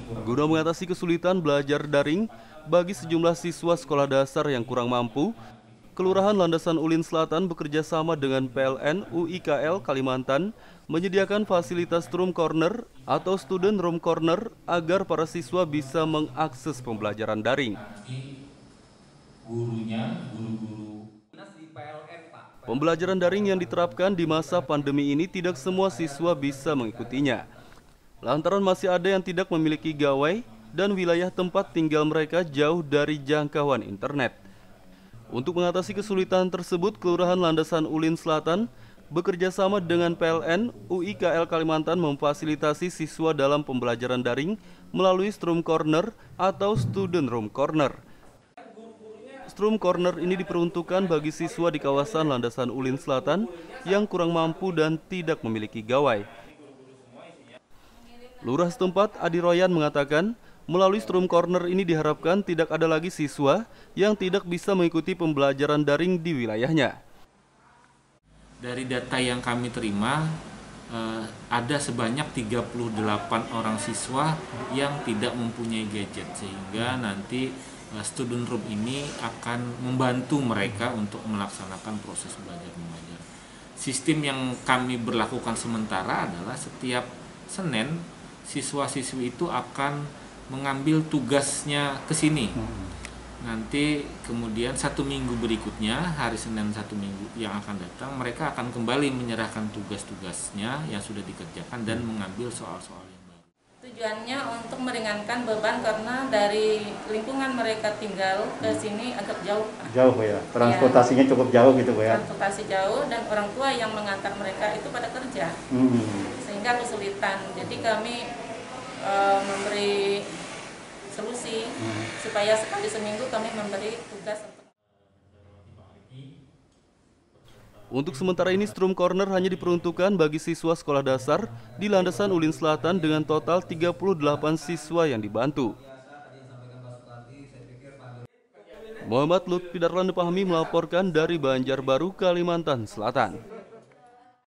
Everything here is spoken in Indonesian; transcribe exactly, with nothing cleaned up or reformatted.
Guna mengatasi kesulitan belajar daring bagi sejumlah siswa sekolah dasar yang kurang mampu, Kelurahan Landasan Ulin Selatan bekerja sama dengan P L N U I K L Kalimantan menyediakan fasilitas room corner atau student room corner agar para siswa bisa mengakses pembelajaran daring. Pembelajaran daring yang diterapkan di masa pandemi ini tidak semua siswa bisa mengikutinya. Lantaran masih ada yang tidak memiliki gawai dan wilayah tempat tinggal mereka jauh dari jangkauan internet. Untuk mengatasi kesulitan tersebut, Kelurahan Landasan Ulin Selatan bekerja sama dengan P L N U I K L Kalimantan memfasilitasi siswa dalam pembelajaran daring melalui Room Corner atau Student Room Corner. Room Corner ini diperuntukkan bagi siswa di kawasan Landasan Ulin Selatan yang kurang mampu dan tidak memiliki gawai. Lurah setempat Adi Royan mengatakan, melalui Room Corner ini diharapkan tidak ada lagi siswa yang tidak bisa mengikuti pembelajaran daring di wilayahnya. Dari data yang kami terima, eh, ada sebanyak tiga puluh delapan orang siswa yang tidak mempunyai gadget, sehingga nanti eh, student room ini akan membantu mereka untuk melaksanakan proses belajar mengajar. Sistem yang kami berlakukan sementara adalah setiap Senin siswa-siswi itu akan mengambil tugasnya ke sini. Nanti kemudian satu minggu berikutnya, hari Senin satu minggu yang akan datang, mereka akan kembali menyerahkan tugas-tugasnya yang sudah dikerjakan dan mengambil soal-soal yang baru. Tujuannya untuk meringankan beban karena dari lingkungan mereka tinggal ke sini agak jauh. Jauh ya, transportasinya ya, cukup jauh gitu ya. Transportasi jauh dan orang tua yang mengantar mereka itu pada kerja, hmm. sehingga kesulitan. Jadi kami uh, memberi solusi hmm. supaya sekali seminggu kami memberi tugas untuk Untuk sementara ini Room Corner hanya diperuntukkan bagi siswa sekolah dasar di Landasan Ulin Selatan dengan total tiga puluh delapan siswa yang dibantu. Muhammad Lutfi Darlan Pahmi melaporkan dari Banjarbaru, Kalimantan Selatan.